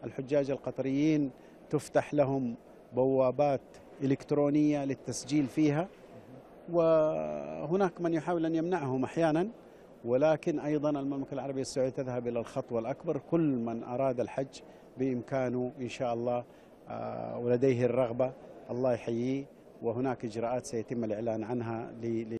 الحجاج القطريين تفتح لهم بوابات إلكترونية للتسجيل فيها، وهناك من يحاول أن يمنعهم أحيانا، ولكن أيضا المملكة العربية السعودية تذهب إلى الخطوة الأكبر. كل من أراد الحج بإمكانه إن شاء الله ولديه الرغبة الله يحييه، وهناك إجراءات سيتم الإعلان عنها